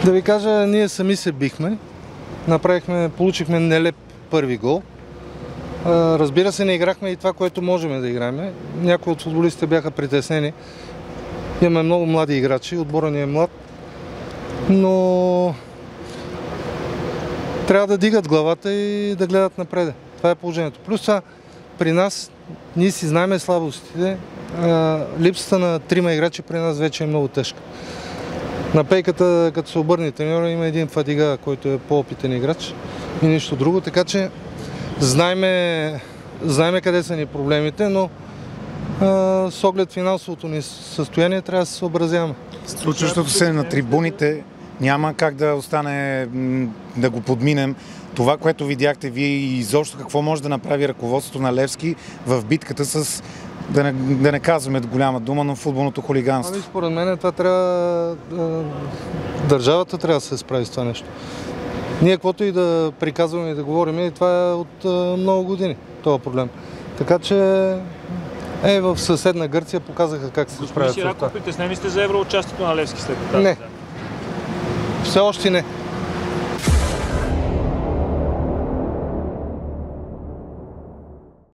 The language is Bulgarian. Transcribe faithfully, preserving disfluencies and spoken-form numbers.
Да ви кажа, ние сами се бихме. Направихме, получихме нелеп първи гол. Разбира се, не играхме и това, което можем да играем. Някои от футболистите бяха притеснени. Имаме много млади играчи, отборът ни е млад. Но трябва да дигат главата и да гледат напред. Това е положението. Плюс това, при нас, ние си знаем слабостите. Липсата на трима играчи при нас вече е много тежка. На пейката, като се обърне треньора, има един Фадига, който е по-опитен играч и нищо друго. Така че знаеме, знаеме къде са ни проблемите, но а, с оглед финансовото ни състояние трябва да се съобразяваме. Случващото се на трибуните няма как да остане, да го подминем. Това, което видяхте вие и изобщо какво може да направи ръководството на Левски в битката с, да не, да не казваме голяма дума, но футболното хулиганство. Ами, според мен това трябва, държавата трябва да се справи с това нещо. Ние каквото и да приказваме и да говорим, и това е от много години, този проблем. Така че е, в съседна Гърция показаха как се справят с това. Господин Сираков, притеснени сте за евроучастието на Левски след това? Не. Все още не.